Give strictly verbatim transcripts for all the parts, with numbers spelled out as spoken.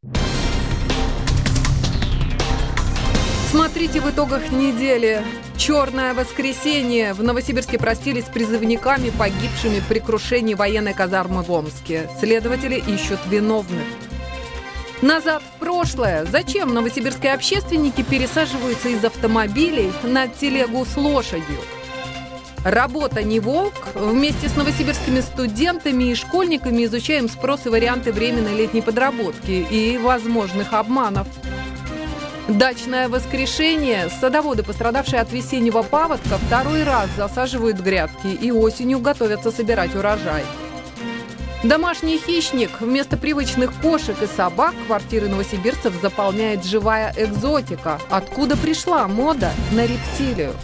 Смотрите в итогах недели. Черное воскресенье. В Новосибирске простились с призывниками, погибшими при крушении военной казармы в Омске. Следователи ищут виновных. Назад в прошлое. Зачем новосибирские общественники пересаживаются из автомобилей на телегу с лошадью? Работа не волк. Вместе с новосибирскими студентами и школьниками изучаем спрос и варианты временной летней подработки и возможных обманов. Дачное воскрешение. Садоводы, пострадавшие от весеннего паводка, второй раз засаживают грядки и осенью готовятся собирать урожай. Домашний хищник. Вместо привычных кошек и собак квартиры новосибирцев заполняет живая экзотика. Откуда пришла мода на рептилию?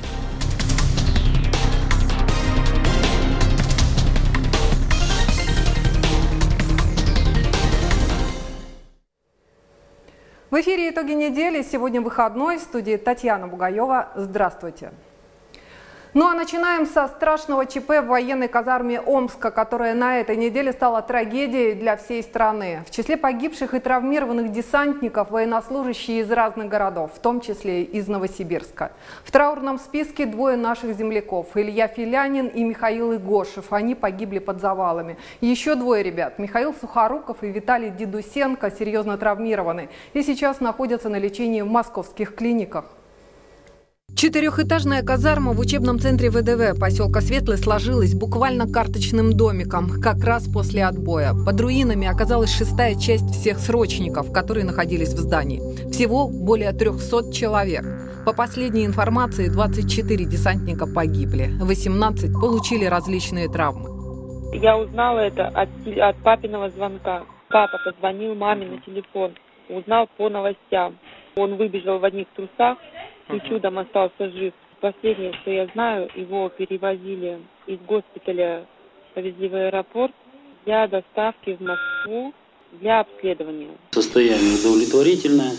В эфире «Итоги недели». Сегодня выходной. В студии Татьяна Бугаева. Здравствуйте. Ну а начинаем со страшного ЧП в военной казарме Омска, которая на этой неделе стала трагедией для всей страны. В числе погибших и травмированных десантников военнослужащие из разных городов, в том числе из Новосибирска. В траурном списке двое наших земляков – Илья Филянин и Михаил Игошев. Они погибли под завалами. Еще двое ребят – Михаил Сухоруков и Виталий Дедусенко, серьезно травмированы и сейчас находятся на лечении в московских клиниках. Четырехэтажная казарма в учебном центре ВДВ поселка Светлый сложилась буквально карточным домиком, как раз после отбоя. Под руинами оказалась шестая часть всех срочников, которые находились в здании. Всего более трехсот человек. По последней информации, двадцать четыре десантника погибли, восемнадцать получили различные травмы. Я узнала это от, от папиного звонка. Папа позвонил маме на телефон, узнал по новостям. Он выбежал в одних трусах и чудом остался жив. Последнее, что я знаю, его перевозили из госпиталя, повезли в аэропорт для доставки в Москву для обследования. Состояние удовлетворительное.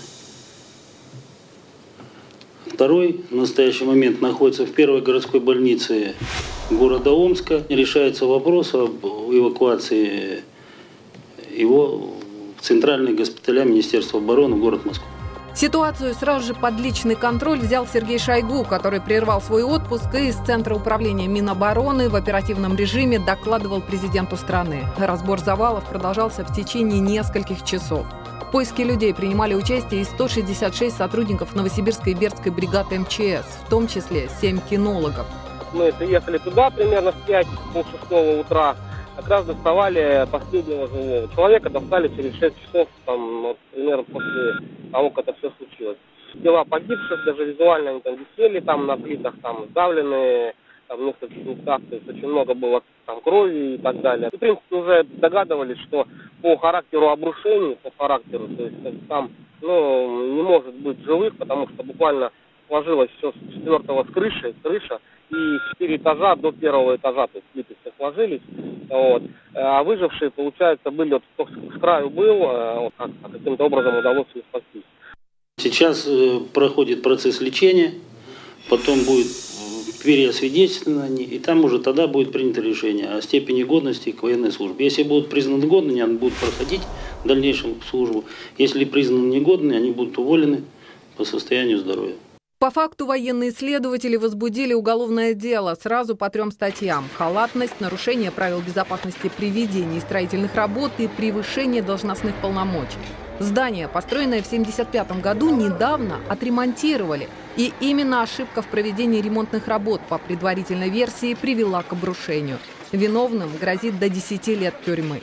Второй в настоящий момент находится в первой городской больнице города Омска. Решается вопрос об эвакуации его в центральный госпиталя Министерства обороны в город Москву. Ситуацию сразу же под личный контроль взял Сергей Шойгу, который прервал свой отпуск и из Центра управления Минобороны в оперативном режиме докладывал президенту страны. Разбор завалов продолжался в течение нескольких часов. В поиске людей принимали участие и сто шестьдесят шесть сотрудников Новосибирской и Бердской бригады эм че эс, в том числе семь кинологов. Мы приехали туда примерно в пять шестого утра. Как раз доставали последнего живого человека, достали через шесть часов, там, вот, примерно после того, как это все случилось. Тела погибших, даже визуально они там висели там на плитах, там сдавленные, там в нескольких местах, то есть очень много было там крови и так далее. И, в принципе, уже догадывались, что по характеру обрушений, по характеру, то есть там, ну, не может быть живых, потому что буквально сложилось все с четвертого с крыши, крыша, и четыре этажа до первого этажа, то есть плиты все сложились, вот. А выжившие, получается, были, вот кто с краю был, вот, как, каким-то образом удалось их спасти. Сейчас э, проходит процесс лечения, потом будет переосвидетельствование, и там уже тогда будет принято решение о степени годности к военной службе. Если будут признаны годными, они будут проходить в дальнейшем службу. Если признаны негодными, они будут уволены по состоянию здоровья. По факту военные следователи возбудили уголовное дело сразу по трем статьям: халатность, нарушение правил безопасности при ведении строительных работ и превышение должностных полномочий. Здание, построенное в семьдесят пятом году, недавно отремонтировали. И именно ошибка в проведении ремонтных работ по предварительной версии привела к обрушению. Виновным грозит до десяти лет тюрьмы.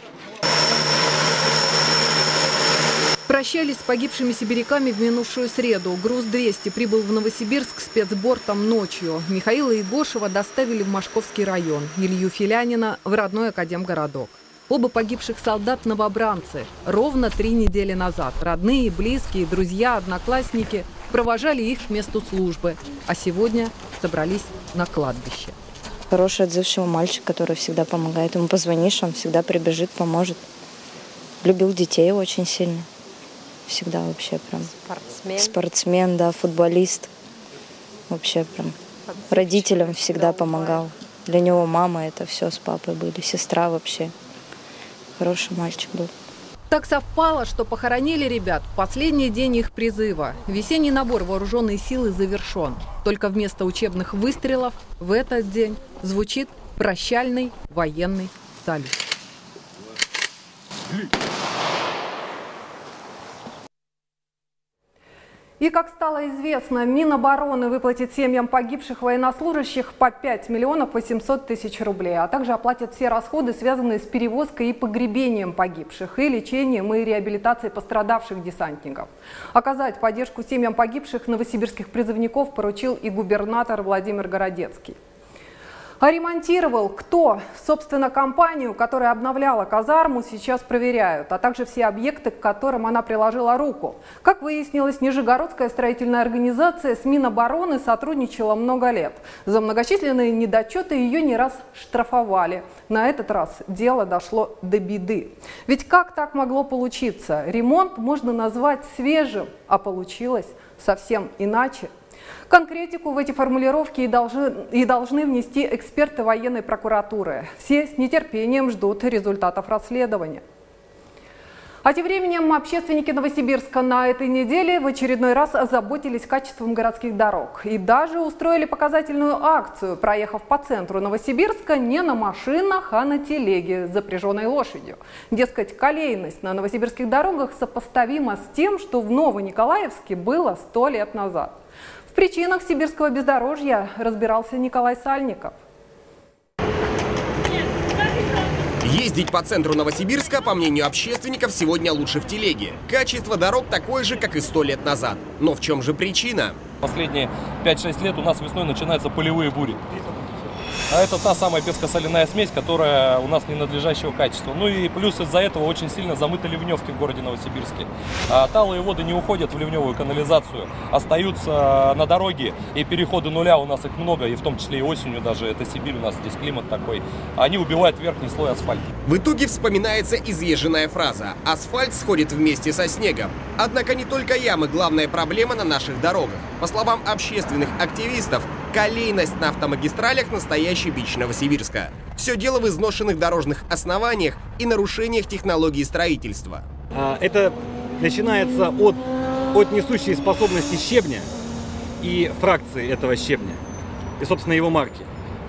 Прощались с погибшими сибиряками в минувшую среду. Груз двести прибыл в Новосибирск спецбортом ночью. Михаила Игошева доставили в Мошковский район, Илью Филянина в родной академгородок. Оба погибших солдат – новобранцы. Ровно три недели назад родные, близкие, друзья, одноклассники провожали их к месту службы. А сегодня собрались на кладбище. Хороший, отзывчивый мальчик, который всегда помогает. Ему позвонишь, он всегда прибежит, поможет. Любил детей очень сильно. Всегда вообще прям. Спортсмен. Спортсмен, да, футболист. Вообще прям. Родителям всегда помогал. Для него мама это все с папой были. Сестра вообще. Хороший мальчик был. Так совпало, что похоронили ребят в последний день их призыва. Весенний набор вооруженной силы завершен. Только вместо учебных выстрелов в этот день звучит прощальный военный салют. И, как стало известно, Минобороны выплатит семьям погибших военнослужащих по пять миллионов восемьсот тысяч рублей, а также оплатит все расходы, связанные с перевозкой и погребением погибших, и лечением и реабилитацией пострадавших десантников. Оказать поддержку семьям погибших новосибирских призывников поручил и губернатор Владимир Городецкий. А ремонтировал кто? Собственно, компанию, которая обновляла казарму, сейчас проверяют, а также все объекты, к которым она приложила руку. Как выяснилось, Нижегородская строительная организация с Минобороны сотрудничала много лет. За многочисленные недочеты ее не раз штрафовали. На этот раз дело дошло до беды. Ведь как так могло получиться? Ремонт можно назвать свежим, а получилось совсем иначе. Конкретику в эти формулировки и должны, и должны внести эксперты военной прокуратуры. Все с нетерпением ждут результатов расследования. А тем временем общественники Новосибирска на этой неделе в очередной раз озаботились качеством городских дорог. И даже устроили показательную акцию, проехав по центру Новосибирска не на машинах, а на телеге с запряженной лошадью. Дескать, колейность на новосибирских дорогах сопоставима с тем, что в Новониколаевске было сто лет назад. В причинах сибирского бездорожья разбирался Николай Сальников. Ездить по центру Новосибирска, по мнению общественников, сегодня лучше в телеге. Качество дорог такое же, как и сто лет назад. Но в чем же причина? Последние пять-шесть лет у нас весной начинаются полевые бури. А это та самая песко-соляная смесь, которая у нас ненадлежащего качества. Ну и плюс из-за этого очень сильно замыты ливневки в городе Новосибирске. А талые воды не уходят в ливневую канализацию, остаются на дороге. И переходы нуля у нас их много, и в том числе и осенью даже. Это Сибирь, у нас здесь климат такой. Они убивают верхний слой асфальта. В итоге вспоминается изъезженная фраза: асфальт сходит вместе со снегом. Однако не только ямы главная проблема на наших дорогах. По словам общественных активистов, колейность на автомагистралях — настоящий бич Новосибирска. Все дело в изношенных дорожных основаниях и нарушениях технологии строительства. Это начинается от, от несущей способности щебня и фракции этого щебня, и, собственно, его марки.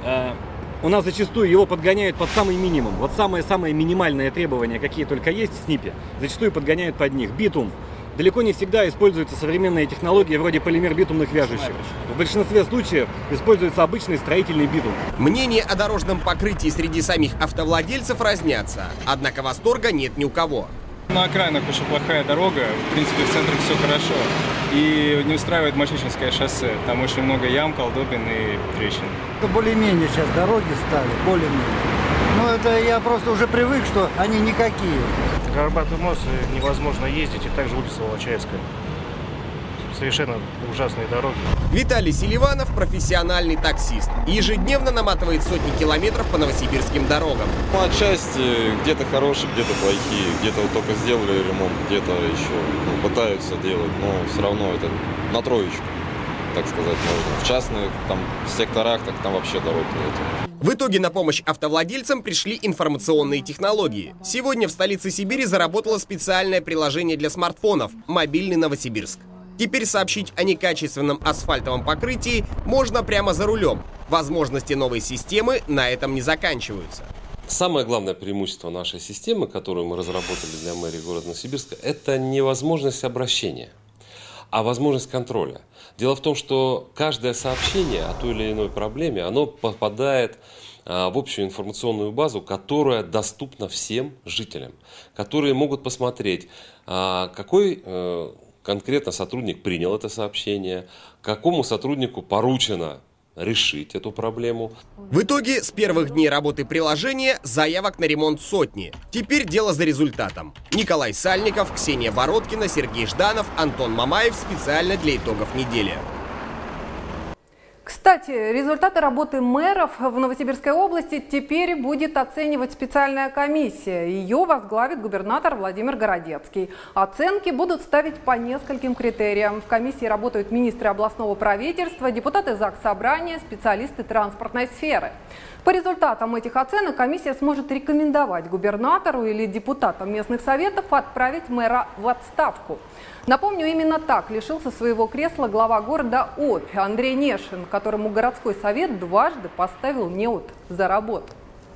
У нас зачастую его подгоняют под самый минимум. Вот самые-самые минимальные требования, какие только есть в СНИПе, зачастую подгоняют под них. Битум. Далеко не всегда используются современные технологии вроде полимер-битумных вяжущих. В большинстве случаев используется обычный строительный битум. Мнения о дорожном покрытии среди самих автовладельцев разнятся. Однако восторга нет ни у кого. На окраинах очень плохая дорога, в принципе в центре все хорошо. И не устраивает Мачищинское шоссе. Там очень много ям, колдобин и трещин. Более-менее сейчас дороги стали, более-менее. Но это я просто уже привык, что они никакие. Горбатый мост невозможно ездить, и также улица Волочаевская. Совершенно ужасные дороги. Виталий Селиванов – профессиональный таксист. Ежедневно наматывает сотни километров по новосибирским дорогам. Ну, отчасти где-то хорошие, где-то плохие. Где-то вот только сделали ремонт, где-то еще ну, пытаются делать. Но все равно это на троечку, так сказать, можно. В частных там секторах так там вообще дорог нет. В итоге на помощь автовладельцам пришли информационные технологии. Сегодня в столице Сибири заработало специальное приложение для смартфонов «Мобильный Новосибирск». Теперь сообщить о некачественном асфальтовом покрытии можно прямо за рулем. Возможности новой системы на этом не заканчиваются. Самое главное преимущество нашей системы, которую мы разработали для мэрии города Новосибирска, это не возможность обращения, а возможность контроля. Дело в том, что каждое сообщение о той или иной проблеме, оно попадает а, в общую информационную базу, которая доступна всем жителям, которые могут посмотреть, а, какой а, конкретно сотрудник принял это сообщение, какому сотруднику поручено решить эту проблему. В итоге с первых дней работы приложения заявок на ремонт сотни. Теперь дело за результатом. Николай Сальников, Ксения Бородкина, Сергей Жданов, Антон Мамаев специально для итогов недели. Кстати, Кстати, результаты работы мэров в Новосибирской области теперь будет оценивать специальная комиссия. Ее возглавит губернатор Владимир Городецкий. Оценки будут ставить по нескольким критериям. В комиссии работают министры областного правительства, депутаты Заксобрания, специалисты транспортной сферы. По результатам этих оценок комиссия сможет рекомендовать губернатору или депутатам местных советов отправить мэра в отставку. Напомню, именно так лишился своего кресла глава города Обь Андрей Нешин, которому городской совет дважды поставил неуд за работу.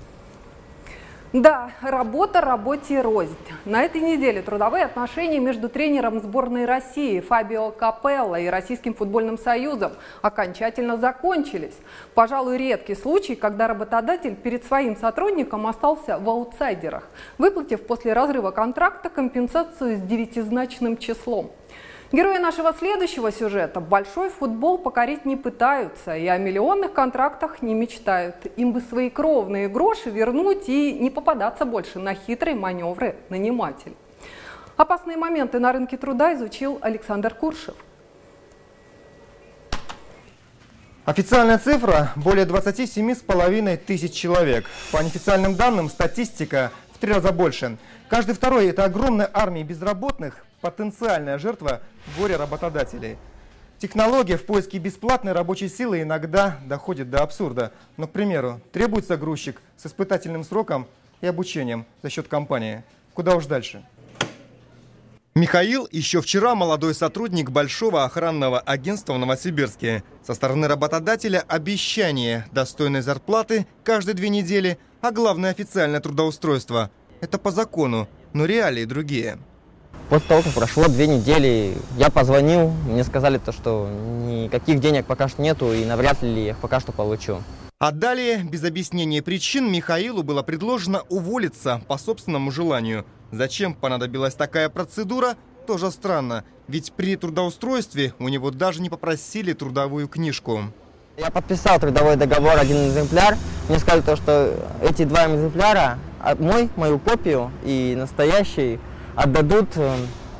Да, работа работе рознь. На этой неделе трудовые отношения между тренером сборной России Фабио Капелло и Российским футбольным союзом окончательно закончились. Пожалуй, редкий случай, когда работодатель перед своим сотрудником остался в аутсайдерах, выплатив после разрыва контракта компенсацию с девятизначным числом. Герои нашего следующего сюжета большой футбол покорить не пытаются и о миллионных контрактах не мечтают. Им бы свои кровные гроши вернуть и не попадаться больше на хитрые маневры нанимателей. Опасные моменты на рынке труда изучил Александр Куршев. Официальная цифра – более двадцати семи с половиной тысяч человек. По неофициальным данным, статистика в три раза больше. Каждый второй – это огромная армия безработных, потенциальная жертва горя работодателей. Технология в поиске бесплатной рабочей силы иногда доходит до абсурда. Но, к примеру, требуется грузчик с испытательным сроком и обучением за счет компании. Куда уж дальше. Михаил еще вчера молодой сотрудник большого охранного агентства в Новосибирске. Со стороны работодателя обещание достойной зарплаты каждые две недели, а главное официальное трудоустройство. Это по закону, но реалии другие. После того, как прошло две недели, я позвонил, мне сказали, то, что никаких денег пока что нету и навряд ли я их пока что получу. А далее, без объяснения причин, Михаилу было предложено уволиться по собственному желанию. Зачем понадобилась такая процедура, тоже странно, ведь при трудоустройстве у него даже не попросили трудовую книжку. Я подписал трудовой договор, один экземпляр. Мне сказали, то, что эти два экземпляра, мой, мою копию и настоящий, отдадут э,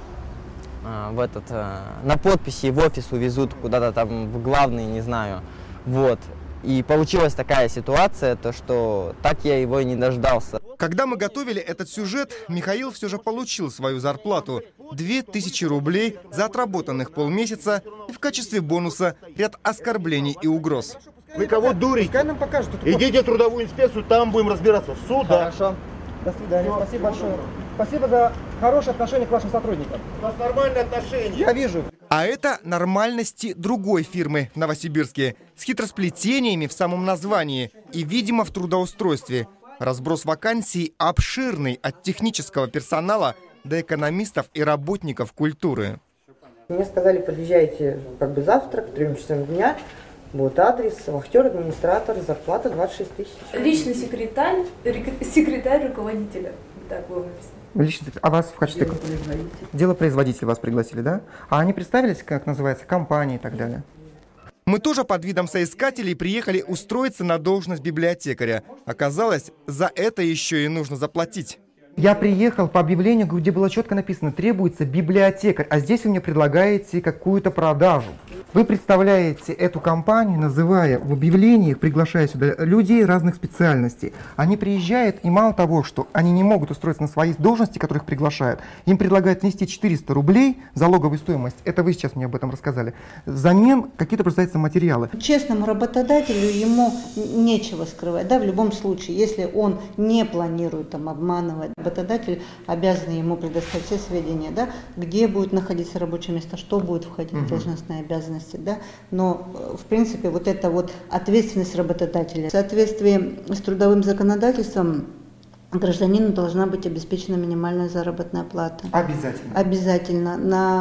в этот, э, на подписи в офис увезут куда-то там в главный, не знаю. Вот. И получилась такая ситуация, то что так я его и не дождался. Когда мы готовили этот сюжет, Михаил все же получил свою зарплату – две тысячи рублей за отработанных полмесяца и в качестве бонуса ряд оскорблений и угроз. Вы кого дурите? Нам покажут, идите в трудовую инспекцию, там будем разбираться. В суд, да? Хорошо. До свидания. Все. Спасибо большое. Спасибо за хорошее отношение к вашим сотрудникам. У нас нормальные отношения. Я вижу. А это нормальности другой фирмы в Новосибирске с хитросплетениями в самом названии и, видимо, в трудоустройстве. Разброс вакансий обширный от технического персонала до экономистов и работников культуры. Мне сказали, подъезжайте как бы завтра к трем часам дня. Вот адрес, вахтер, администратор, зарплата двадцать шесть тысяч. Личный секретарь, секретарь руководителя. Так было написано. Личный, а вас в качестве... Дело производителя. Дело производителя вас пригласили, да? А они представились, как называется, компания и так далее? Мы тоже под видом соискателей приехали устроиться на должность библиотекаря. Оказалось, за это еще и нужно заплатить. Я приехал по объявлению, где было четко написано, требуется библиотекарь, а здесь вы мне предлагаете какую-то продажу. Вы представляете эту компанию, называя в объявлениях, приглашая сюда людей разных специальностей. Они приезжают, и мало того, что они не могут устроиться на свои должности, которых приглашают, им предлагают внести четыреста рублей, залоговую стоимость, это вы сейчас мне об этом рассказали, взамен какие-то представляются материалы. Честному работодателю ему нечего скрывать, да, в любом случае, если он не планирует там обманывать, работодатель обязан ему предоставить все сведения, да, где будет находиться рабочее место, что будет входить в должностные обязанности. Да? Но, в принципе, вот эта вот ответственность работодателя. В соответствии с трудовым законодательством гражданину должна быть обеспечена минимальная заработная плата. Обязательно? Обязательно.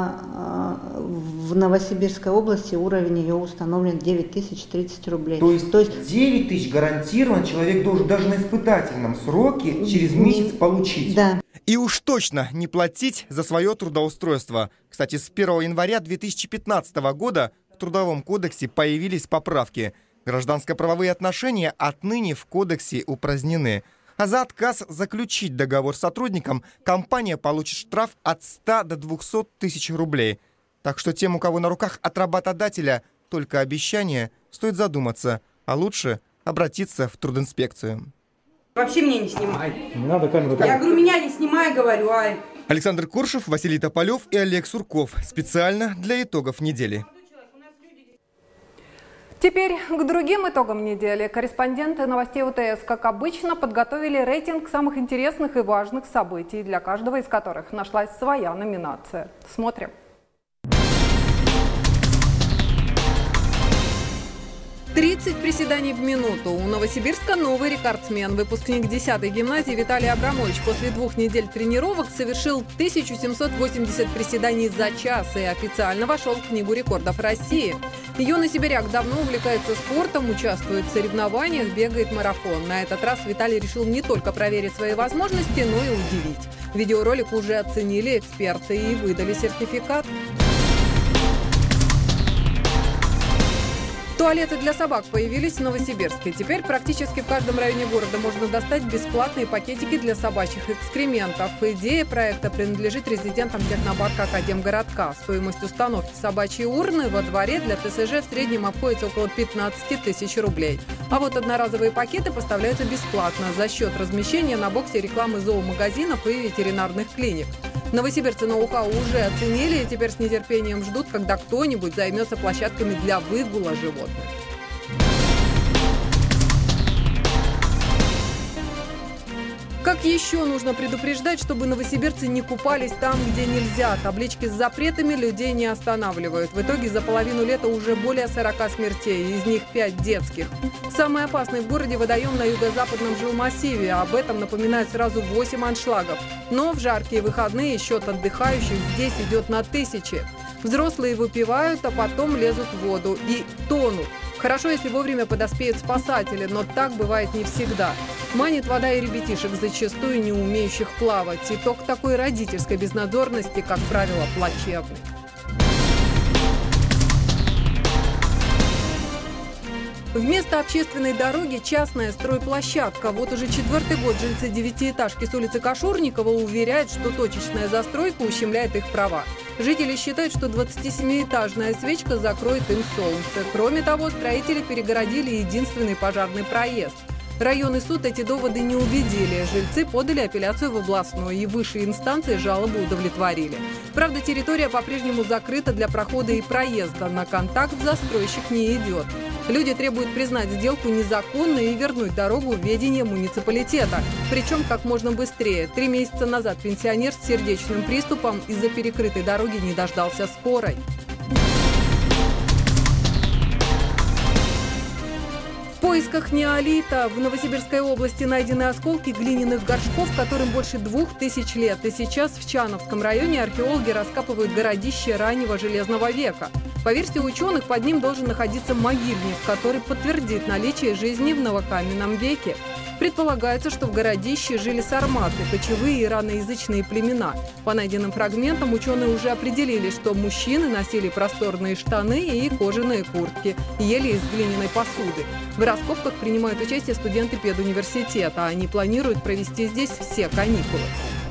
На, в Новосибирской области уровень ее установлен девять тысяч тридцать рублей. То есть, То есть девять тысяч гарантированно человек должен даже на испытательном сроке через месяц получить? Да. И уж точно не платить за свое трудоустройство. Кстати, с первого января две тысячи пятнадцатого года в Трудовом кодексе появились поправки. Гражданско-правовые отношения отныне в кодексе упразднены. А за отказ заключить договор с сотрудником компания получит штраф от ста до двухсот тысяч рублей. Так что тем, у кого на руках от работодателя только обещания, стоит задуматься, а лучше обратиться в трудинспекцию. Вообще меня не снимай. Не надо камеру. Я говорю, меня не снимай, говорю, ай. Александр Куршев, Василий Тополев и Олег Сурков. Специально для итогов недели. Теперь к другим итогам недели. Корреспонденты новостей УТС, как обычно, подготовили рейтинг самых интересных и важных событий, для каждого из которых нашлась своя номинация. Смотрим. тридцать приседаний в минуту. У Новосибирска новый рекордсмен. Выпускник десятой гимназии Виталий Абрамович после двух недель тренировок совершил тысячу семьсот восемьдесят приседаний за час и официально вошел в Книгу рекордов России. Юный сибиряк давно увлекается спортом, участвует в соревнованиях, бегает марафон. На этот раз Виталий решил не только проверить свои возможности, но и удивить. Видеоролик уже оценили эксперты и выдали сертификат. Туалеты для собак появились в Новосибирске. Теперь практически в каждом районе города можно достать бесплатные пакетики для собачьих экскрементов. Идея проекта принадлежит резидентам технопарка Академгородка. Стоимость установки собачьей урны во дворе для ТСЖ в среднем обходится около пятнадцати тысяч рублей. А вот одноразовые пакеты поставляются бесплатно за счет размещения на боксе рекламы зоомагазинов и ветеринарных клиник. Новосибирцы ноу-хау уже оценили и теперь с нетерпением ждут, когда кто-нибудь займется площадками для выгула животных. Как еще нужно предупреждать, чтобы новосибирцы не купались там, где нельзя? Таблички с запретами людей не останавливают. В итоге за половину лета уже более сорока смертей, из них пять детских. Самый опасный в городе водоем на юго-западном жилмассиве. Об этом напоминают сразу восемь аншлагов. Но в жаркие выходные счет отдыхающих здесь идет на тысячи. Взрослые выпивают, а потом лезут в воду и тонут. Хорошо, если вовремя подоспеют спасатели, но так бывает не всегда. Манит вода и ребятишек, зачастую не умеющих плавать. Итог такой родительской безнадзорности, как правило, плачевный. Вместо общественной дороги частная стройплощадка. Вот уже четвертый год жильцы девятиэтажки с улицы Кашурникова уверяют, что точечная застройка ущемляет их права. Жители считают, что двадцатисемиэтажная свечка закроет им солнце. Кроме того, строители перегородили единственный пожарный проезд. Районный суд эти доводы не убедили. Жильцы подали апелляцию в областную, и высшие инстанции жалобу удовлетворили. Правда, территория по-прежнему закрыта для прохода и проезда. На контакт застройщик не идет. Люди требуют признать сделку незаконной и вернуть дорогу в ведение муниципалитета. Причем как можно быстрее. Три месяца назад пенсионер с сердечным приступом из-за перекрытой дороги не дождался скорой. В поисках неолита в Новосибирской области найдены осколки глиняных горшков, которым больше двух тысяч лет. И сейчас в Чановском районе археологи раскапывают городище раннего железного века. По версии ученых, под ним должен находиться могильник, который подтвердит наличие жизни в новокаменном веке. Предполагается, что в городище жили сарматы, кочевые ираноязычные племена. По найденным фрагментам ученые уже определили, что мужчины носили просторные штаны и кожаные куртки, ели из глиняной посуды. В раскопках принимают участие студенты педуниверситета. Они планируют провести здесь все каникулы.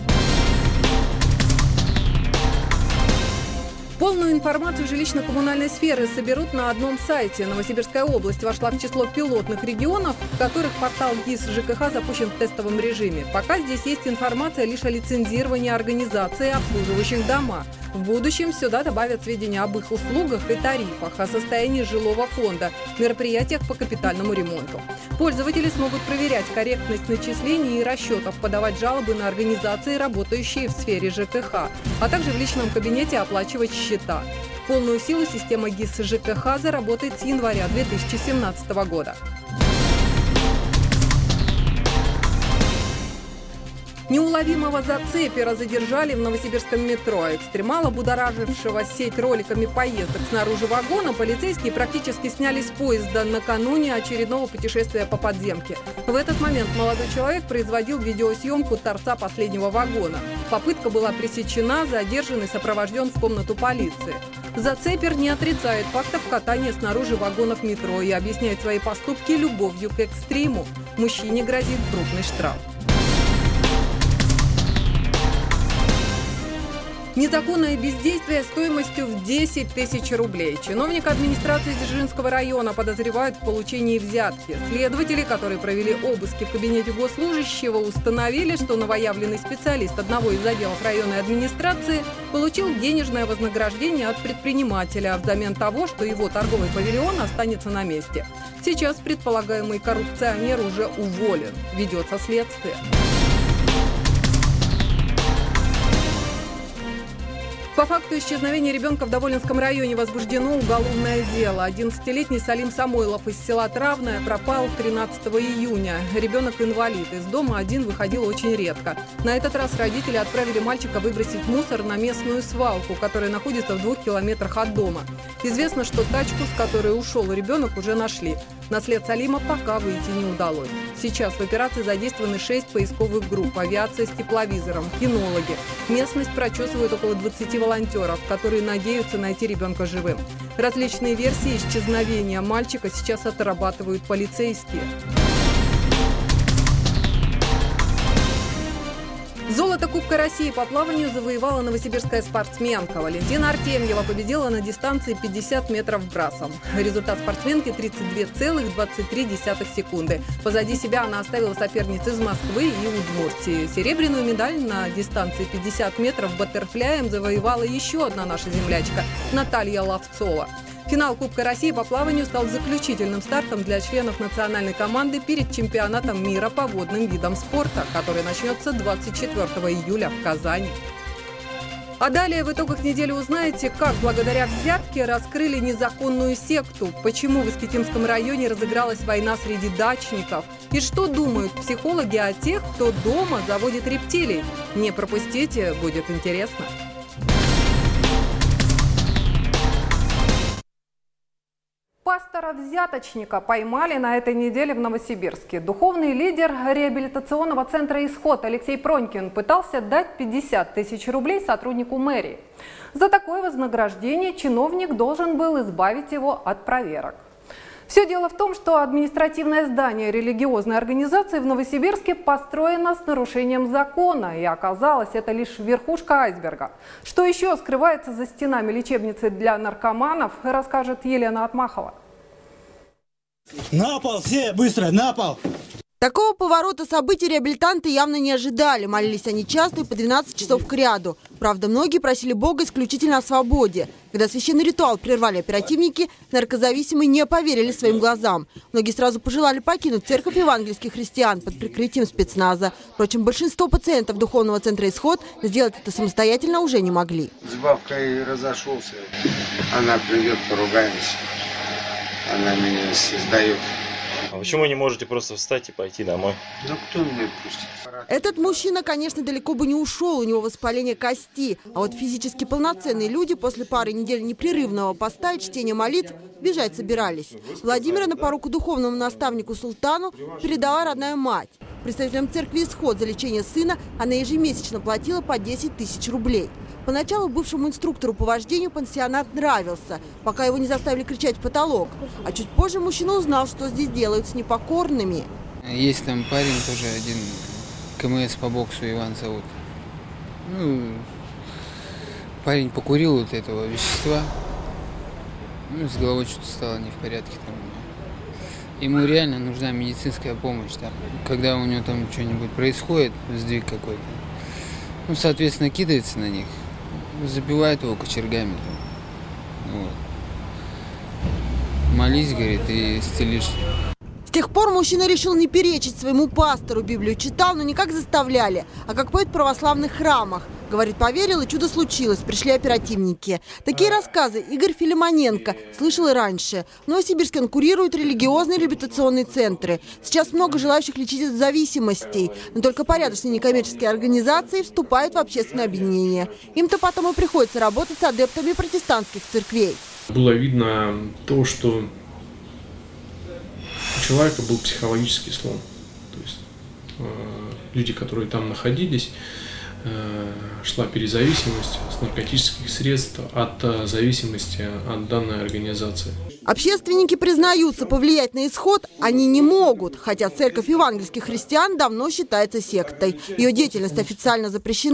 Полную информацию жилищно-коммунальной сферы соберут на одном сайте. Новосибирская область вошла в число пилотных регионов, в которых портал ГИС ЖКХ запущен в тестовом режиме. Пока здесь есть информация лишь о лицензировании организаций, обслуживающих дома. В будущем сюда добавят сведения об их услугах и тарифах, о состоянии жилого фонда, мероприятиях по капитальному ремонту. Пользователи смогут проверять корректность начислений и расчетов, подавать жалобы на организации, работающие в сфере ЖКХ, а также в личном кабинете оплачивать счета. В полную силу система ГИС ЖКХ заработает с января две тысячи семнадцатого года. Неуловимого зацепера задержали в новосибирском метро. Экстремала, будоражившего сеть роликами поездок снаружи вагона, полицейские практически сняли с поезда накануне очередного путешествия по подземке. В этот момент молодой человек производил видеосъемку торца последнего вагона. Попытка была пресечена, задержанный сопровожден в комнату полиции. Зацепер не отрицает фактов катания снаружи вагонов метро и объясняет свои поступки любовью к экстриму. Мужчине грозит крупный штраф. Незаконное бездействие стоимостью в десять тысяч рублей. Чиновник администрации Дзержинского района подозревают в получении взятки. Следователи, которые провели обыски в кабинете госслужащего, установили, что новоявленный специалист одного из отделов районной администрации получил денежное вознаграждение от предпринимателя взамен того, что его торговый павильон останется на месте. Сейчас предполагаемый коррупционер уже уволен. Ведется следствие. По факту исчезновения ребенка в Доволинском районе возбуждено уголовное дело. одиннадцатилетний Салим Самойлов из села Травное пропал тринадцатого июня. Ребенок инвалид. Из дома один выходил очень редко. На этот раз родители отправили мальчика выбросить мусор на местную свалку, которая находится в двух километрах от дома. Известно, что тачку, с которой ушел ребенок, уже нашли. На след Салима пока выйти не удалось. Сейчас в операции задействованы шесть поисковых групп, авиация с тепловизором, кинологи. Местность прочесывают около двадцати волонтеров, которые надеются найти ребенка живым. Различные версии исчезновения мальчика сейчас отрабатывают полицейские. Золото Кубка России по плаванию завоевала новосибирская спортсменка. Валентина Артемьева победила на дистанции пятьдесят метров брасом. Результат спортсменки тридцать две целых двадцать три десятых секунды. Позади себя она оставила соперниц из Москвы и Удмуртии. Серебряную медаль на дистанции пятьдесят метров баттерфляем завоевала еще одна наша землячка – Наталья Ловцова. Финал Кубка России по плаванию стал заключительным стартом для членов национальной команды перед чемпионатом мира по водным видам спорта, который начнется двадцать четвёртого июля в Казани. А далее в итогах недели узнаете, как благодаря взятке раскрыли незаконную секту, почему в Искитимском районе разыгралась война среди дачников и что думают психологи о тех, кто дома заводит рептилий. Не пропустите, будет интересно. Пастора-взяточника поймали на этой неделе в Новосибирске. Духовный лидер реабилитационного центра «Исход» Алексей Пронькин пытался дать пятьдесят тысяч рублей сотруднику мэрии. За такое вознаграждение чиновник должен был избавить его от проверок. Все дело в том, что административное здание религиозной организации в Новосибирске построено с нарушением закона. И оказалось, это лишь верхушка айсберга. Что еще скрывается за стенами лечебницы для наркоманов, расскажет Елена Отмахова. На пол все, быстро, на пол! Такого поворота событий реабилитанты явно не ожидали. Молились они часто и по двенадцать часов к ряду. Правда, многие просили Бога исключительно о свободе. Когда священный ритуал прервали оперативники, наркозависимые не поверили своим глазам. Многие сразу пожелали покинуть церковь евангельских христиан под прикрытием спецназа. Впрочем, большинство пациентов духовного центра «Исход» сделать это самостоятельно уже не могли. С бабкой разошелся. Она придет, поругаемся. Она меня создает. А почему не можете просто встать и пойти домой? Ну кто меня пустит? Этот мужчина, конечно, далеко бы не ушел, у него воспаление кости. А вот физически полноценные люди после пары недель непрерывного поста и чтения молитв бежать собирались. Владимира на поруку духовному наставнику Султану передала родная мать. Представителям церкви «Исход» за лечение сына она ежемесячно платила по десять тысяч рублей. Поначалу бывшему инструктору по вождению пансионат нравился, пока его не заставили кричать в потолок. А чуть позже мужчина узнал, что здесь делают с непокорными. Есть там парень тоже один, КМС по боксу, Иван зовут. Ну, парень покурил вот этого вещества. Ну, с головой что-то стало не в порядке. Там. Ему реально нужна медицинская помощь. Там. Когда у него там что-нибудь происходит, сдвиг какой-то, ну, соответственно, кидается на них, забивает его кочергами. Вот. Молись, говорит, и исцелишься. С тех пор мужчина решил не перечить своему пастору. Библию читал, но не как заставляли, а как поет в православных храмах. Говорит, поверил, и чудо случилось. Пришли оперативники. Такие рассказы Игорь Филимоненко слышал и раньше. В Новосибирске он курирует религиозные реабилитационные центры. Сейчас много желающих лечить от зависимостей. Но только порядочные некоммерческие организации вступают в общественное объединение. Им-то потом и приходится работать с адептами протестантских церквей. Было видно то, что у человека был психологический слом. То есть э, люди, которые там находились, э, шла перезависимость с наркотических средств от э, зависимости от данной организации. Общественники признаются, повлиять на исход они не могут, хотя церковь евангельских христиан давно считается сектой. Ее деятельность официально запрещена.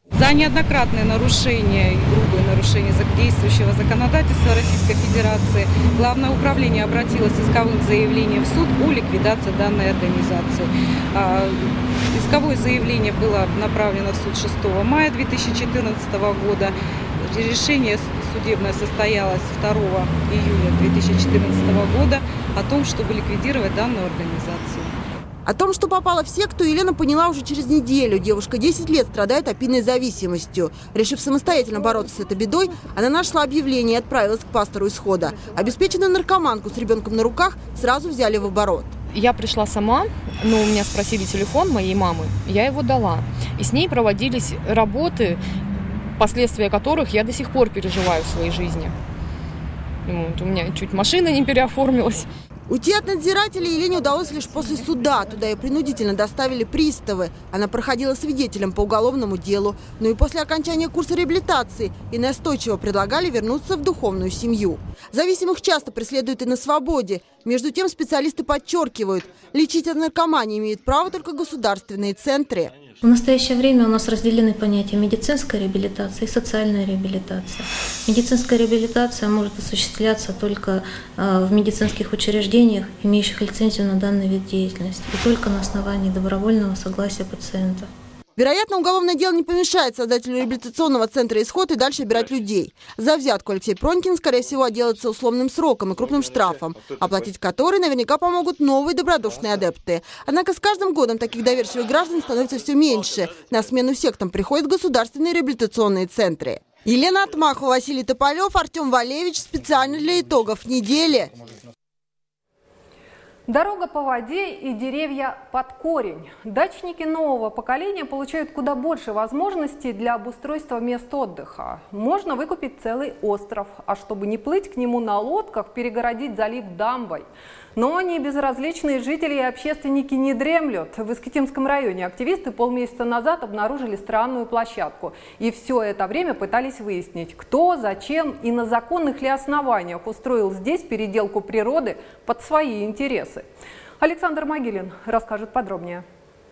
За неоднократные нарушения и грубые нарушения действующего законодательства Российской Федерации Главное управление обратилось с исковым заявлением в суд о ликвидации данной организации. Исковое заявление было направлено в суд шестого мая две тысячи четырнадцатого года. Решение судебное состоялось второго июля две тысячи четырнадцатого года о том, чтобы ликвидировать данную организацию. О том, что попала в секту, Елена поняла уже через неделю. Девушка десять лет страдает опийной зависимостью. Решив самостоятельно бороться с этой бедой, она нашла объявление и отправилась к пастору Исхода. Обеспеченную наркоманку с ребенком на руках сразу взяли в оборот. Я пришла сама, но у меня спросили телефон моей мамы, я его дала. И с ней проводились работы, последствия которых я до сих пор переживаю в своей жизни. Вот, у меня чуть машина не переоформилась. Уйти от надзирателей Елене удалось лишь после суда. Туда ее принудительно доставили приставы. Она проходила свидетелем по уголовному делу. Но и после окончания курса реабилитации и настойчиво предлагали вернуться в духовную семью. Зависимых часто преследуют и на свободе. Между тем специалисты подчеркивают, лечить от наркомании имеют право только государственные центры. В настоящее время у нас разделены понятия медицинская реабилитация и социальная реабилитация. Медицинская реабилитация может осуществляться только в медицинских учреждениях, имеющих лицензию на данный вид деятельности, и только на основании добровольного согласия пациента. Вероятно, уголовное дело не помешает создателю реабилитационного центра «Исход» и дальше убирать людей. За взятку Алексей Пронькин, скорее всего, отделается условным сроком и крупным штрафом, оплатить который наверняка помогут новые добродушные адепты. Однако с каждым годом таких доверчивых граждан становится все меньше. На смену сектам приходят государственные реабилитационные центры. Елена Отмахова, Василий Тополев, Артем Валевич. Специально для итогов недели. Дорога по воде и деревья под корень. Дачники нового поколения получают куда больше возможностей для обустройства мест отдыха. Можно выкупить целый остров, а чтобы не плыть к нему на лодках, перегородить залив дамбой. Но не безразличные жители и общественники не дремлют. В Искитимском районе активисты полмесяца назад обнаружили странную площадку. И все это время пытались выяснить, кто, зачем и на законных ли основаниях устроил здесь переделку природы под свои интересы. Александр Могилин расскажет подробнее.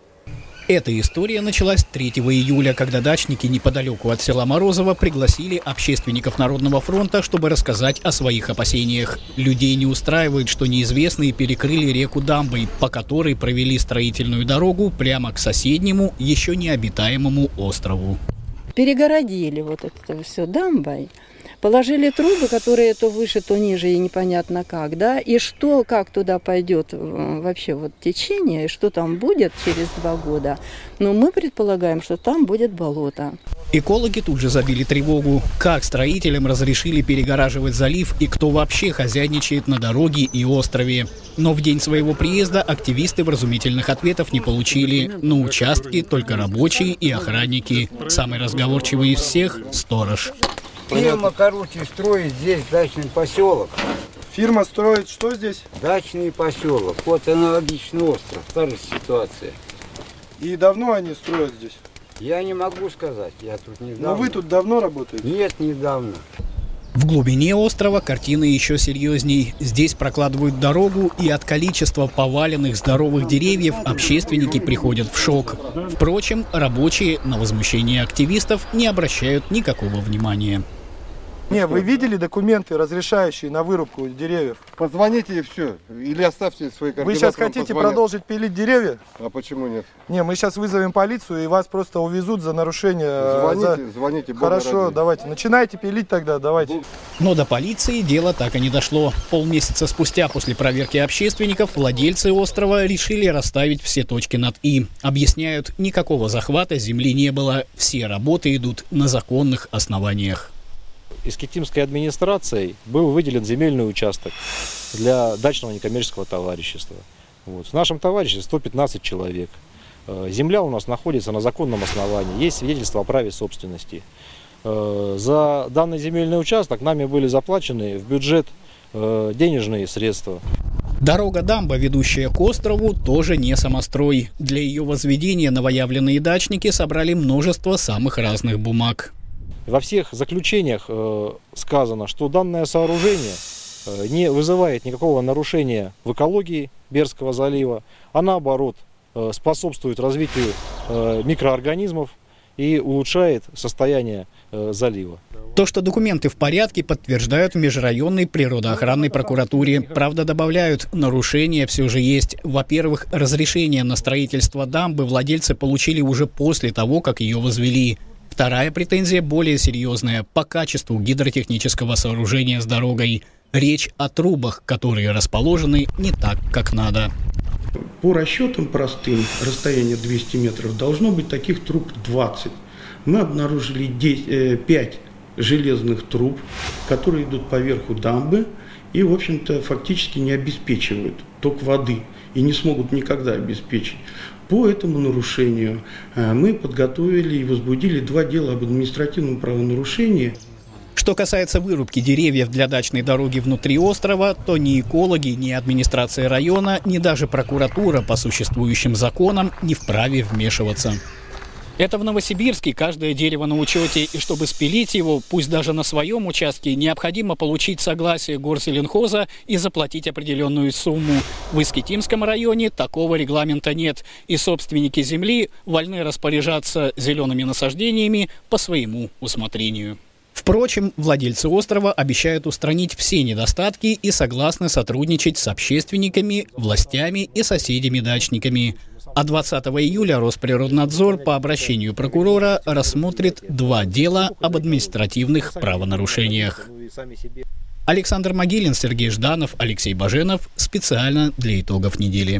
Эта история началась третьего июля, когда дачники неподалеку от села Морозово пригласили общественников Народного фронта, чтобы рассказать о своих опасениях. Людей не устраивает, что неизвестные перекрыли реку дамбой, по которой провели строительную дорогу прямо к соседнему, еще необитаемому острову. Перегородили вот это все дамбой. Положили трубы, которые то выше, то ниже, и непонятно как, да, и что, как туда пойдет вообще вот течение, и что там будет через два года, но мы предполагаем, что там будет болото. Экологи тут же забили тревогу. Как строителям разрешили перегораживать залив и кто вообще хозяйничает на дороге и острове. Но в день своего приезда активисты вразумительных ответов не получили. На участке только рабочие и охранники. Самый разговорчивый из всех – сторож. Фирма, короче, строит здесь дачный поселок. Фирма строит что здесь? Дачный поселок. Вот аналогичный остров, та же ситуация. И давно они строят здесь? Я не могу сказать, я тут недавно. Но вы тут давно работаете? Нет, недавно. В глубине острова картина еще серьезней. Здесь прокладывают дорогу, и от количества поваленных здоровых деревьев общественники приходят в шок. Впрочем, рабочие на возмущение активистов не обращают никакого внимания. Не, вы видели документы, разрешающие на вырубку деревьев? Позвоните и все. Или оставьте свои координаты. Вы сейчас хотите позвонят. Продолжить пилить деревья? А почему нет? Не, мы сейчас вызовем полицию, и вас просто увезут за нарушение. Звоните, за... звоните. Хорошо, ради. давайте. Начинайте пилить тогда, давайте. Но до полиции дело так и не дошло. Полмесяца спустя после проверки общественников владельцы острова решили расставить все точки над «и». Объясняют, никакого захвата земли не было. Все работы идут на законных основаниях. Искитимской администрацией был выделен земельный участок для дачного некоммерческого товарищества. Вот. В нашем товариществе сто пятнадцать человек. Земля у нас находится на законном основании, есть свидетельство о праве собственности. За данный земельный участок нами были заплачены в бюджет денежные средства. Дорога-дамба, ведущая к острову, тоже не самострой. Для ее возведения новоявленные дачники собрали множество самых разных бумаг. Во всех заключениях э, сказано, что данное сооружение э, не вызывает никакого нарушения в экологии Бердского залива, а наоборот э, способствует развитию э, микроорганизмов и улучшает состояние э, залива. То, что документы в порядке, подтверждают в межрайонной природоохранной прокуратуре. Правда, добавляют, нарушения все же есть. Во-первых, разрешение на строительство дамбы владельцы получили уже после того, как ее возвели. Вторая претензия более серьезная по качеству гидротехнического сооружения с дорогой. Речь о трубах, которые расположены не так, как надо. По расчетам простым, расстояние двести метров, должно быть таких труб двадцать. Мы обнаружили пять железных труб, которые идут по верху дамбы и, в общем-то, фактически не обеспечивают ток воды и не смогут никогда обеспечить. По этому нарушению мы подготовили и возбудили два дела об административном правонарушении. Что касается вырубки деревьев для дачной дороги внутри острова, то ни экологи, ни администрация района, ни даже прокуратура по существующим законам не вправе вмешиваться. Это в Новосибирске каждое дерево на учете, и чтобы спилить его, пусть даже на своем участке, необходимо получить согласие горсельхоза и заплатить определенную сумму. В Искитимском районе такого регламента нет, и собственники земли вольны распоряжаться зелеными насаждениями по своему усмотрению. Впрочем, владельцы острова обещают устранить все недостатки и согласны сотрудничать с общественниками, властями и соседями-дачниками. А двадцатого июля Росприроднадзор по обращению прокурора рассмотрит два дела об административных правонарушениях. Александр Могилин, Сергей Жданов, Алексей Баженов. Специально для итогов недели.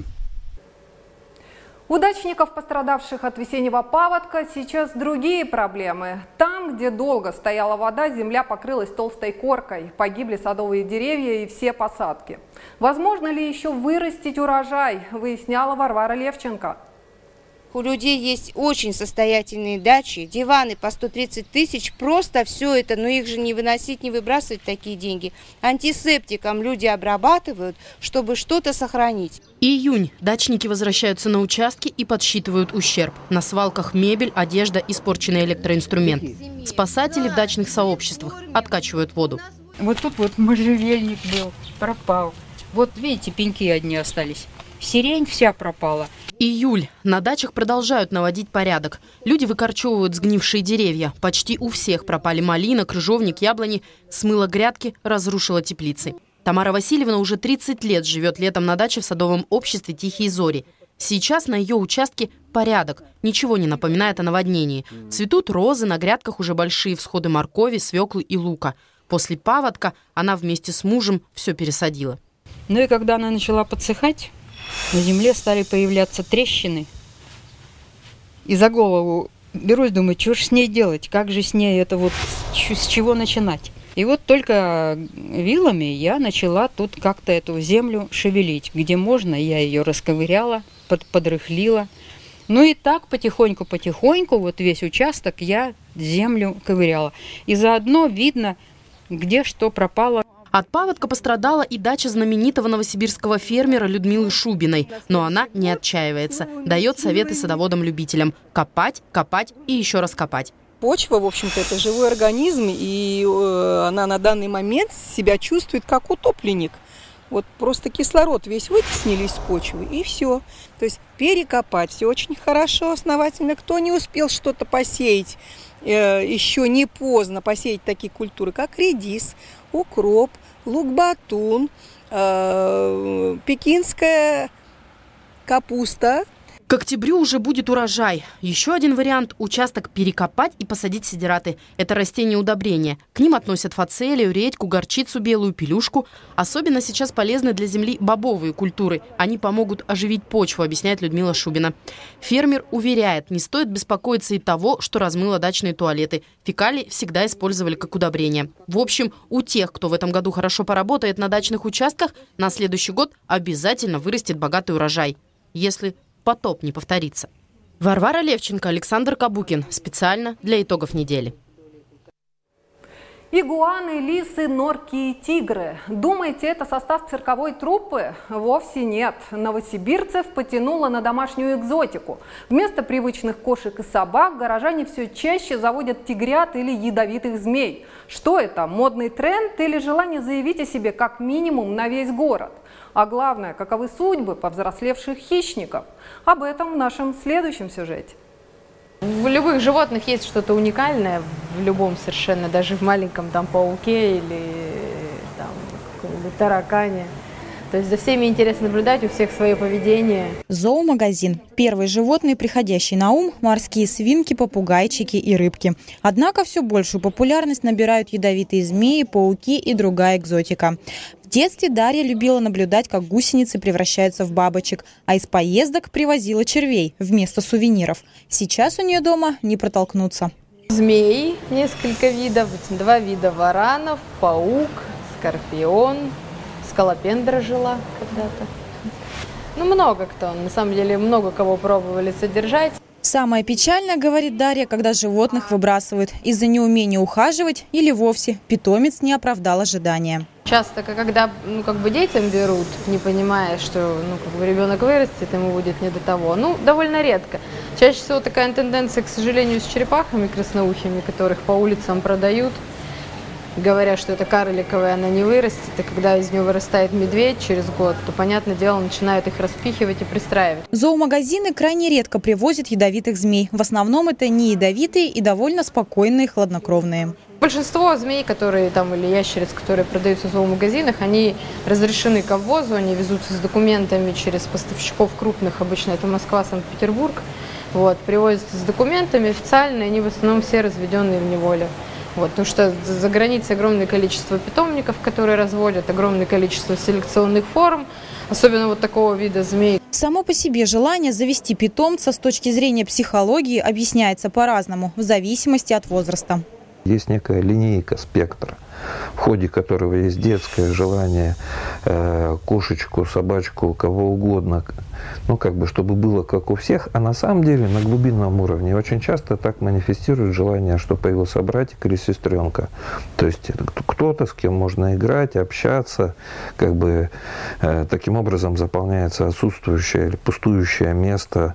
У дачников, пострадавших от весеннего паводка, сейчас другие проблемы. Там, где долго стояла вода, земля покрылась толстой коркой. Погибли садовые деревья и все посадки. Возможно ли еще вырастить урожай, выясняла Варвара Левченко. У людей есть очень состоятельные дачи, диваны по сто тридцать тысяч, просто все это, но их же не выносить, не выбрасывать такие деньги. Антисептиком люди обрабатывают, чтобы что-то сохранить. Июнь. Дачники возвращаются на участки и подсчитывают ущерб. На свалках мебель, одежда, испорченный электроинструмент. Спасатели в дачных сообществах откачивают воду. Вот тут вот можжевельник был, пропал. Вот видите, пеньки одни остались. Сирень вся пропала. Июль. На дачах продолжают наводить порядок. Люди выкорчевывают сгнившие деревья. Почти у всех пропали малина, крыжовник, яблони. Смыло грядки, разрушило теплицы. Тамара Васильевна уже тридцать лет живет летом на даче в садовом обществе «Тихие зори». Сейчас на ее участке порядок. Ничего не напоминает о наводнении. Цветут розы, на грядках уже большие всходы моркови, свеклы и лука. После паводка она вместе с мужем все пересадила. Ну и когда она начала подсыхать, на земле стали появляться трещины. И за голову берусь, думаю, что же с ней делать? Как же с ней это вот, с чего начинать? И вот только вилами я начала тут как-то эту землю шевелить. Где можно, я ее расковыряла, под, подрыхлила. Ну и так потихоньку-потихоньку вот весь участок я землю ковыряла. И заодно видно, где что пропало. От паводка пострадала и дача знаменитого новосибирского фермера Людмилы Шубиной. Но она не отчаивается. Дает советы садоводам-любителям. Копать, копать и еще раз копать. Почва, в общем-то, это живой организм, и она на данный момент себя чувствует как утопленник. Вот просто кислород весь вытеснили из почвы, и все. То есть перекопать все очень хорошо, основательно. Кто не успел что-то посеять, еще не поздно посеять такие культуры, как редис, укроп, лук-батун, пекинская капуста. К октябрю уже будет урожай. Еще один вариант – участок перекопать и посадить сидираты. Это растения-удобрения. К ним относят фацелию, редьку, горчицу белую, пелюшку. Особенно сейчас полезны для земли бобовые культуры. Они помогут оживить почву, объясняет Людмила Шубина. Фермер уверяет, не стоит беспокоиться и того, что размыло дачные туалеты. Фекалии всегда использовали как удобрение. В общем, у тех, кто в этом году хорошо поработает на дачных участках, на следующий год обязательно вырастет богатый урожай. Если потоп не повторится. Варвара Левченко, Александр Кабукин. Специально для итогов недели. Игуаны, лисы, норки и тигры. Думаете, это состав цирковой труппы? Вовсе нет. Новосибирцев потянуло на домашнюю экзотику. Вместо привычных кошек и собак горожане все чаще заводят тигрят или ядовитых змей. Что это? Модный тренд или желание заявить о себе как минимум на весь город? А главное, каковы судьбы повзрослевших хищников? Об этом в нашем следующем сюжете. В любых животных есть что-то уникальное, в любом совершенно, даже в маленьком там пауке или там каком-нибудь таракане. То есть за всеми интересно наблюдать, у всех свое поведение. Зоомагазин. Первые животные, приходящие на ум – морские свинки, попугайчики и рыбки. Однако все большую популярность набирают ядовитые змеи, пауки и другая экзотика. В детстве Дарья любила наблюдать, как гусеницы превращаются в бабочек, а из поездок привозила червей вместо сувениров. Сейчас у нее дома не протолкнуться. Змей, несколько видов, два вида варанов, паук, скорпион. Скалопендра жила когда-то. Ну, много кто, на самом деле, много кого пробовали содержать. Самое печальное, говорит Дарья, когда животных выбрасывают из-за неумения ухаживать или вовсе питомец не оправдал ожидания. Часто, когда ну, как бы детям берут, не понимая, что ну, как бы ребенок вырастет, ему будет не до того. Ну, довольно редко. Чаще всего такая тенденция, к сожалению, с черепахами красноухими, которых по улицам продают. Говоря, что это карликовая, она не вырастет, и когда из нее вырастает медведь через год, то, понятное дело, начинают их распихивать и пристраивать. Зоомагазины крайне редко привозят ядовитых змей. В основном это не ядовитые и довольно спокойные, хладнокровные. Большинство змей, которые там или ящериц, которые продаются в зоомагазинах, они разрешены к ввозу, они везутся с документами через поставщиков крупных, обычно это Москва, Санкт-Петербург, вот, привозятся с документами официально, они в основном все разведенные в неволе. Вот, потому что за границей огромное количество питомников, которые разводят, огромное количество селекционных форм, особенно вот такого вида змей. Само по себе желание завести питомца с точки зрения психологии объясняется по-разному, в зависимости от возраста. Есть некая линейка, спектр, в ходе которого есть детское желание э, кошечку, собачку, кого угодно, ну как бы, чтобы было как у всех, а на самом деле на глубинном уровне очень часто так манифестирует желание, что появился братик или сестренка. То есть кто-то, с кем можно играть, общаться, как бы э, таким образом заполняется отсутствующее или пустующее место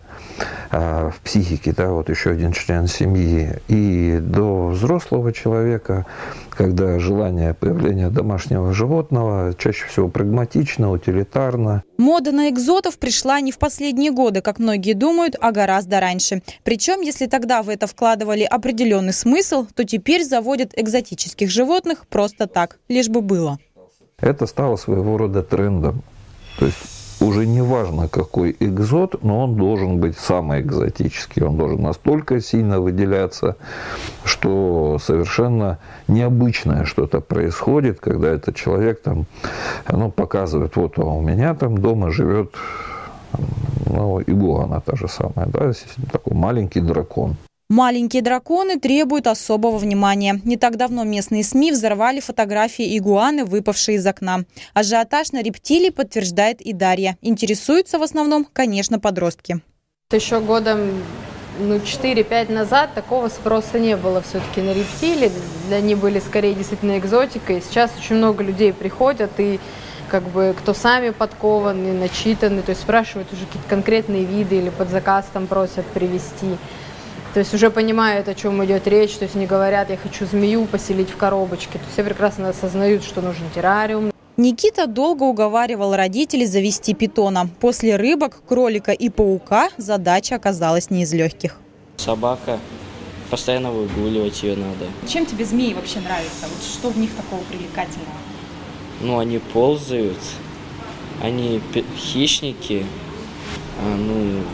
э, в психике, да, вот еще один член семьи. И до взрослого человека, когда желание появления домашнего животного чаще всего прагматично, утилитарно. Мода на экзотов пришла не в последние годы, как многие думают, а гораздо раньше. Причем, если тогда в это вкладывали определенный смысл, то теперь заводят экзотических животных просто так, лишь бы было. Это стало своего рода трендом. То есть уже не важно, какой экзот, но он должен быть самый экзотический. Он должен настолько сильно выделяться, что совершенно необычное что-то происходит, когда этот человек там, ну, показывает, вот у меня там дома живет, ну, игуана та же самая, да, такой маленький дракон. Маленькие драконы требуют особого внимания. Не так давно местные СМИ взорвали фотографии игуаны, выпавшие из окна. Ажиотаж на рептилии подтверждает и Дарья. Интересуются в основном, конечно, подростки. Еще годом ну, четыре-пять назад такого спроса не было все-таки на рептилии. Они были скорее действительно экзотикой. Сейчас очень много людей приходят и как бы кто сами подкованы, начитаны, то есть спрашивают уже какие-то конкретные виды или под заказ там просят привезти. То есть уже понимают, о чем идет речь, то есть не говорят, я хочу змею поселить в коробочке. То есть все прекрасно осознают, что нужен террариум. Никита долго уговаривал родителей завести питона. После рыбок, кролика и паука задача оказалась не из легких. Собака, постоянно выгуливать ее надо. Чем тебе змеи вообще нравятся? Вот что в них такого привлекательного? Ну, они ползают, они хищники, а, ну...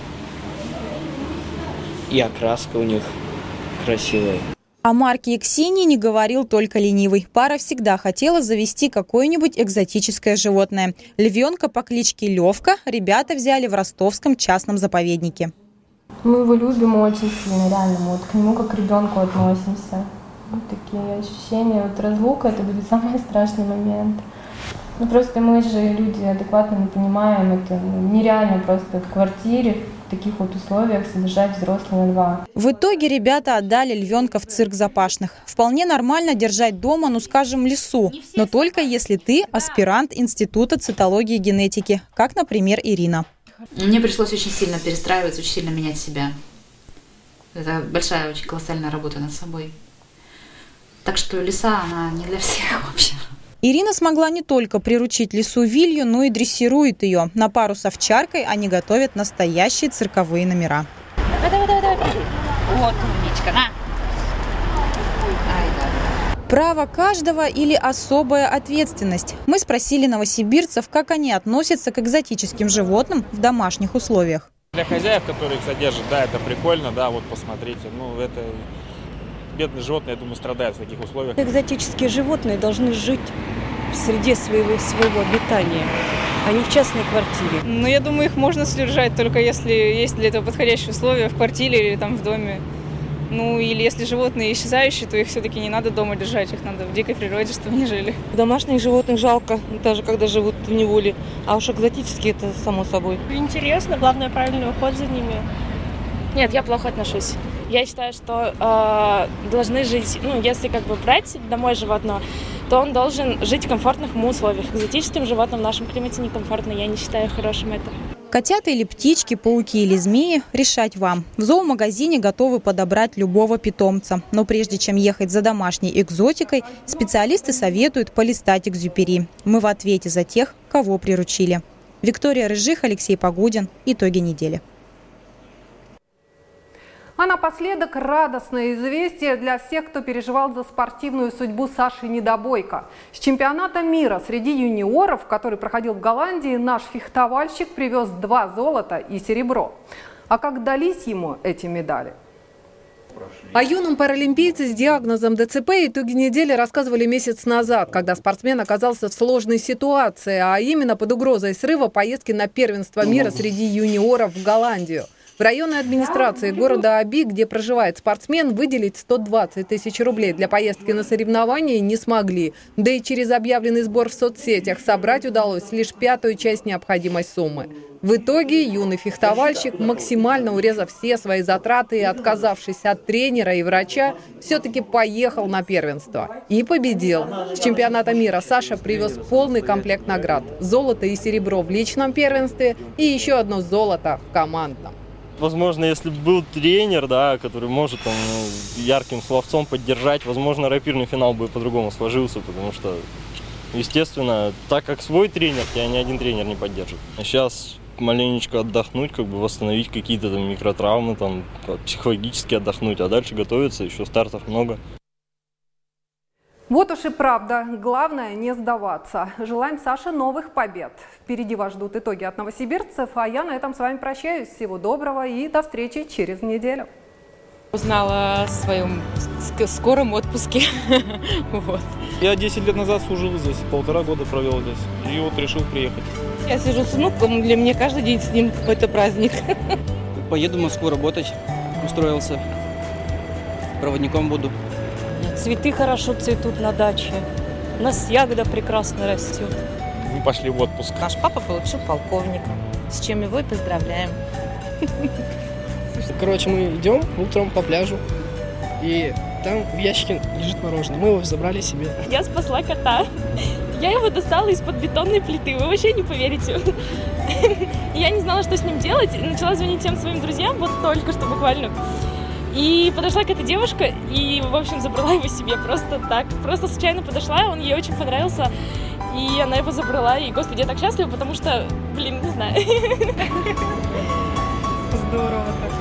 и окраска у них красивая. О Марке и Ксении не говорил только ленивый. Пара всегда хотела завести какое-нибудь экзотическое животное. Львенка по кличке Левка ребята взяли в ростовском частном заповеднике. Мы его любим очень сильно, реально. Мы вот к нему как к ребенку относимся. Вот такие ощущения. Вот разлука – это будет самый страшный момент. Ну просто мы же люди адекватно не понимаем. Это нереально просто в квартире в таких вот условиях содержать взрослого льва. В итоге ребята отдали львенка в цирк запашных. Вполне нормально держать дома, ну скажем, в лесу. Но только если ты аспирант Института цитологии и генетики, как, например, Ирина. Мне пришлось очень сильно перестраиваться, очень сильно менять себя. Это большая, очень колоссальная работа над собой. Так что лиса, она не для всех вообще. Ирина смогла не только приручить лису Вилью, но и дрессирует ее. На пару с овчаркой они готовят настоящие цирковые номера. Давай, давай, давай, давай, прыгай. Вот, умничка, на. Ай, да. Право каждого или особая ответственность? Мы спросили новосибирцев, как они относятся к экзотическим животным в домашних условиях. Для хозяев, которые их содержат, да, это прикольно, да, вот посмотрите. Ну, это бедные животные, я думаю, страдают в таких условиях. Экзотические животные должны жить в среде своего, своего обитания, а не в частной квартире. Ну, я думаю, их можно содержать, только если есть для этого подходящие условия в квартире или там в доме. Ну, или если животные исчезающие, то их все-таки не надо дома держать, их надо в дикой природе, чтобы они жили. Домашних животных жалко, даже когда живут в неволе, а уж экзотические это само собой. Интересно, главное правильный уход за ними. Нет, я плохо отношусь. Я считаю, что э, должны жить, ну, если как бы брать домой животного, то он должен жить в комфортных ему условиях. Экзотическим животным в нашем климате некомфортно, я не считаю хорошим это. Котята или птички, пауки или змеи – решать вам. В зоомагазине готовы подобрать любого питомца. Но прежде чем ехать за домашней экзотикой, специалисты советуют полистать экзюпери. Мы в ответе за тех, кого приручили. Виктория Рыжих, Алексей Погудин. Итоги недели. А напоследок радостное известие для всех, кто переживал за спортивную судьбу Саши Недобойко. С чемпионата мира среди юниоров, который проходил в Голландии, наш фехтовальщик привез два золота и серебро. А как дались ему эти медали? О юном паралимпийце с диагнозом ДЦП итоги недели рассказывали месяц назад, когда спортсмен оказался в сложной ситуации, а именно под угрозой срыва поездки на первенство мира среди юниоров в Голландию. В районной администрации города Оби, где проживает спортсмен, выделить сто двадцать тысяч рублей для поездки на соревнования не смогли. Да и через объявленный сбор в соцсетях собрать удалось лишь пятую часть необходимой суммы. В итоге юный фехтовальщик, максимально урезав все свои затраты и отказавшись от тренера и врача, все-таки поехал на первенство. И победил. С чемпионата мира Саша привез полный комплект наград. Золото и серебро в личном первенстве и еще одно золото в командном. Возможно, если бы был тренер, да, который может там, ярким словцом поддержать, возможно, рапирный финал бы по-другому сложился, потому что, естественно, так как свой тренер, тебя ни один тренер не поддержит. Сейчас маленечко отдохнуть, как бы восстановить какие-то там микротравмы, там, психологически отдохнуть, а дальше готовиться, еще стартов много. Вот уж и правда. Главное не сдаваться. Желаем Саше новых побед. Впереди вас ждут итоги от новосибирцев, а я на этом с вами прощаюсь. Всего доброго и до встречи через неделю. Узнала о своем скором отпуске. Вот. Я десять лет назад служил здесь, полтора года провел здесь. И вот решил приехать. Я сижу с внуком, для меня каждый день с ним это праздник. Поеду в Москву работать, устроился. Проводником буду. Цветы хорошо цветут на даче. У нас ягода прекрасно растет. Мы пошли в отпуск. Наш папа получил полковника, с чем его и поздравляем. Короче, мы идем утром по пляжу, и там в ящике лежит мороженое. Мы его забрали себе. Я спасла кота. Я его достала из-под бетонной плиты. Вы вообще не поверите. Я не знала, что с ним делать. Начала звонить всем своим друзьям, вот только что буквально. И подошла к этой девушке и, в общем, забрала его себе просто так. Просто случайно подошла, он ей очень понравился. И она его забрала. И, господи, я так счастлива, потому что, блин, не знаю. Здорово так.